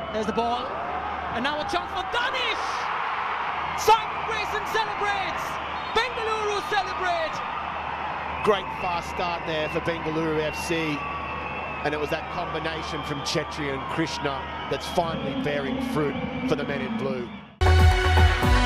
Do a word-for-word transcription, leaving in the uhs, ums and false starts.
There's the ball. And now a chance for Danish! Simon Grayson celebrates! Bengaluru celebrate! Great fast start there for Bengaluru F C. And it was that combination from Chetri and Krishna that's finally bearing fruit for the men in blue.